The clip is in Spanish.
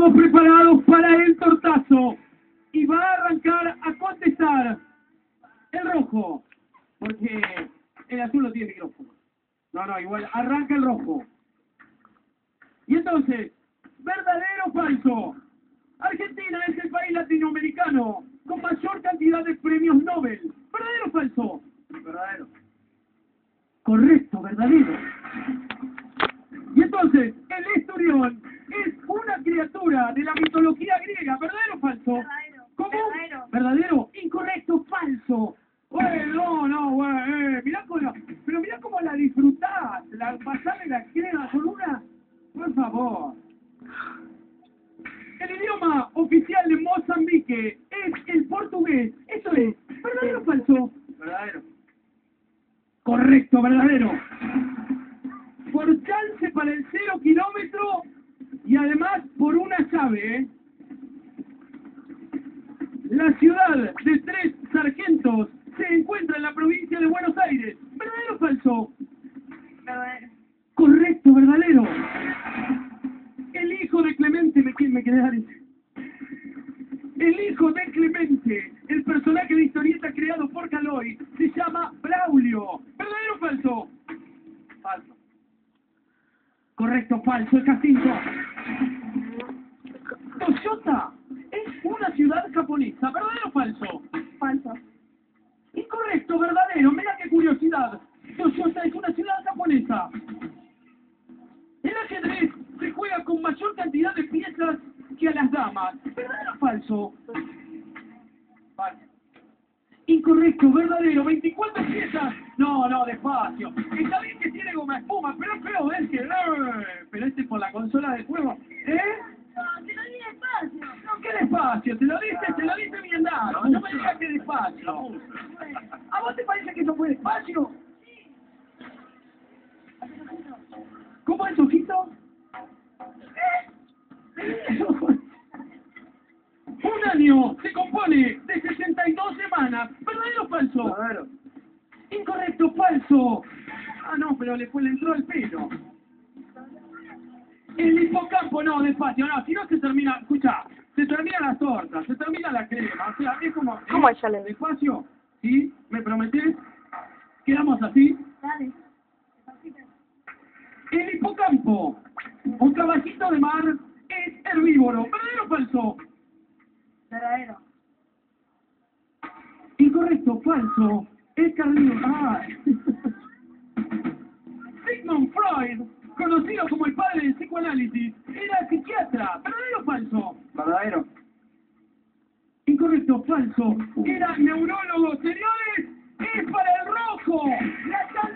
todos preparados para el tortazo. Y va a arrancar a contestar el rojo. Porque el azul no tiene micrófono. No, igual, arranca el rojo. Y entonces, ¿verdadero o falso? Argentina es el país latinoamericano con mayor cantidad de premios Nobel. ¿Verdadero o falso? Verdadero. Correcto, verdadero. Y entonces, el esturión es una criatura de la mitología griega. ¿Verdadero o falso? Verdadero. ¿Cómo? Verdadero. ¿Verdadero? Incorrecto, falso. Pero mirá cómo la disfrutás, la pasás de la crema con una, por favor. El idioma oficial de Mozambique es el portugués. Eso es, ¿verdadero o falso? Verdadero. Correcto, verdadero. Por chance para el 0 kilómetro y además por una llave, ¿eh? La ciudad de Tres Sargentos se encuentra en la provincia de Buenos Aires. ¿Verdadero o falso? Verdadero. Correcto, verdadero. El hijo de Clemente, me quedé ahí. El hijo de Clemente, el personaje de historieta creado por Caloi, se llama Braulio. ¿Verdadero o falso? Falso. Correcto, falso, el castillo. Toyota es una ciudad japonesa. ¿Verdadero o falso? Falso. Incorrecto, verdadero. Mira qué curiosidad. Toyota es una ciudad japonesa. El ajedrez se juega con mayor cantidad de piezas que a las damas. ¿Verdadero o falso? Falso. Incorrecto, verdadero. 24 piezas. No, despacio. Está bien que tiene goma espuma, pero es feo ver que... Pero este es por la consola de juego. ¿Eh? No, te lo di despacio. No, qué despacio. Te lo diste bien dado. No me digas que despacio. ¿A vos te parece que eso fue despacio? ¿Cómo es, ojito? Un año se compone de 62 semanas. ¿Verdadero o falso? Verdadero. Incorrecto, falso. Ah, no, pero le entró el pelo. El hipocampo, no, despacio, no, si no se termina, escucha, se termina la torta, se termina la crema, o sea, es como... ¿Cómo es, Yale? Despacio, ¿sí? ¿Me prometés? ¿Quedamos así? Dale. El hipocampo, un caballito de mar, es herbívoro. ¿Verdadero o falso? Verdadero. Incorrecto, falso. Es carnívoro. Ah. Sigmund Freud, conocido como el padre del psicoanálisis, era psiquiatra. ¿Verdadero o falso? Verdadero. Incorrecto, falso. Era neurólogo. Señores, es para el rojo. La